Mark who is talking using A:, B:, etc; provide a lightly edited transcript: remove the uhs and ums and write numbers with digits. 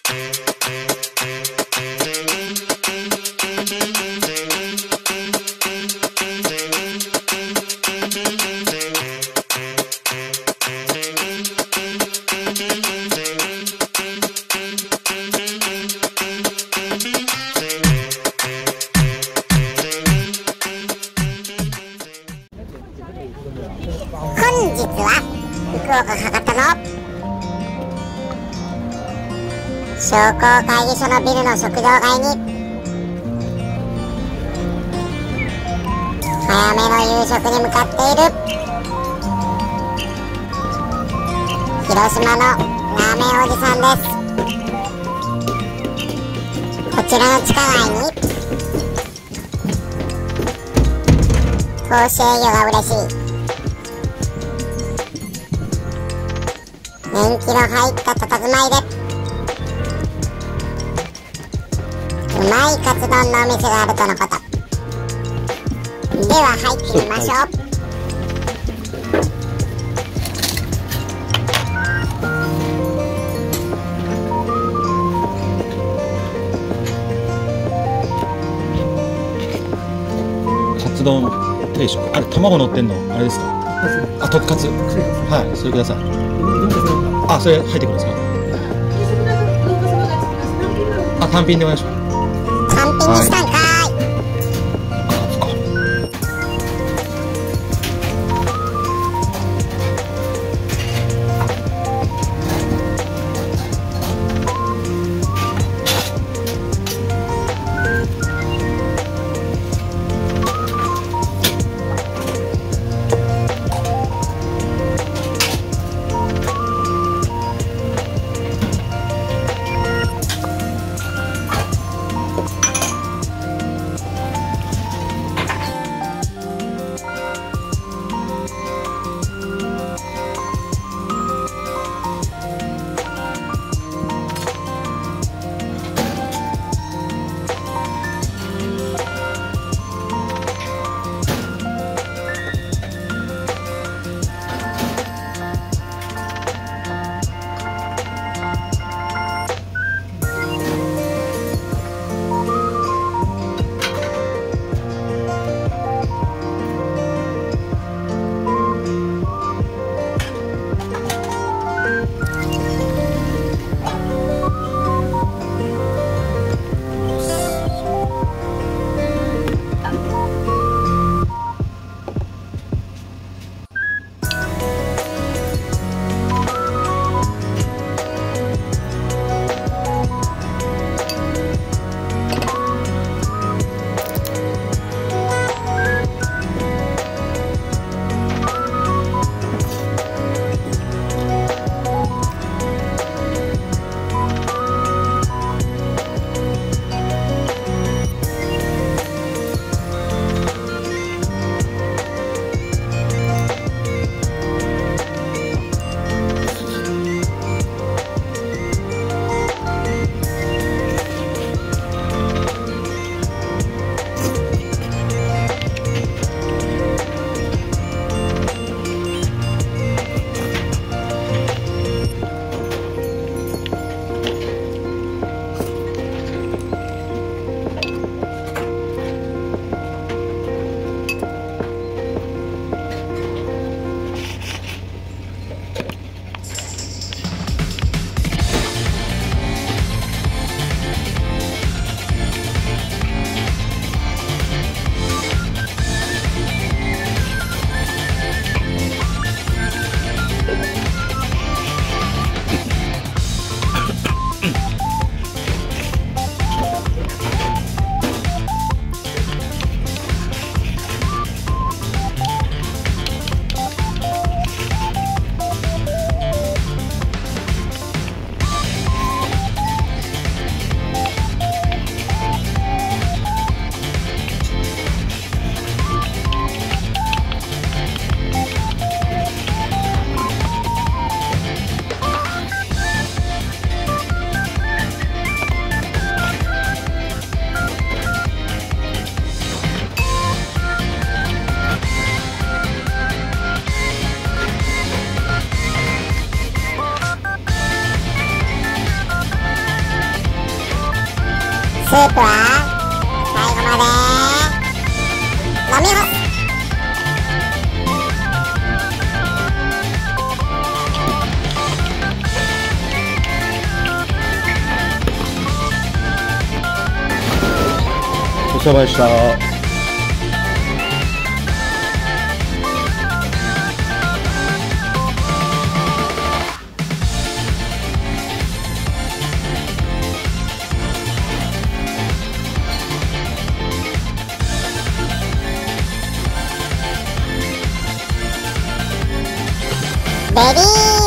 A: 本日は福岡博多の商工会議所のビルの食堂街に早めの夕食に向かっている広島のラーメンおじさんです。こちらの地下街に投資営業が嬉しい年季の入った佇まいでうまいカツ丼のお店があるとのこと。では入ってみましょう。
B: カツ丼定食、あれ卵乗ってんのあれですか？あ、とっかつ。はい、それください。あ、それ入ってくるんですか？あ、単品でお願いします。
A: 単品にしたんかーい。 スープは最後まで飲み干す。
B: ごちそうさまでした。
A: レディー